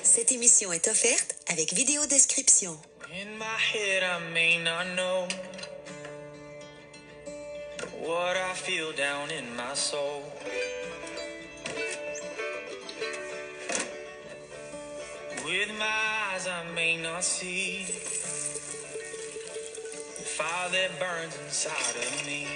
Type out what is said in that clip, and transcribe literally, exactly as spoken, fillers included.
Cette émission est offerte avec vidéo description. In my head, I may not know what I feel down in my soul. With my eyes, I may not see the fire that burns inside of me.